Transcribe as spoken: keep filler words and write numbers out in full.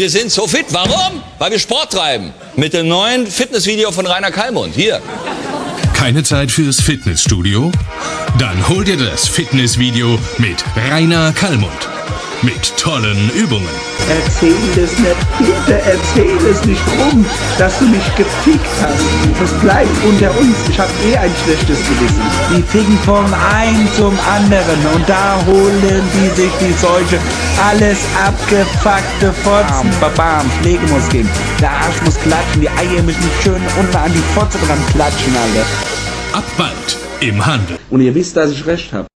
Wir sind so fit. Warum? Weil wir Sport treiben. Mit dem neuen Fitnessvideo von Rainer Kallmund. Hier. Keine Zeit fürs Fitnessstudio? Dann hol dir das Fitnessvideo mit Rainer Kallmund. Mit tollen Übungen. Erzähl es nicht, Peter, erzähl es nicht rum, dass du mich gefickt hast. Das bleibt unter uns, ich hab eh ein schlechtes Gewissen. Die ficken vom einen zum anderen und da holen die sich die Seuche. Alles abgefuckte Fotzen. Bam, bam, Pflegemuskeln. Der Arsch muss klatschen, die Eier müssen schön unten an die Fotze dran klatschen, Alter. Ab bald im Handel. Und ihr wisst, dass ich recht hab.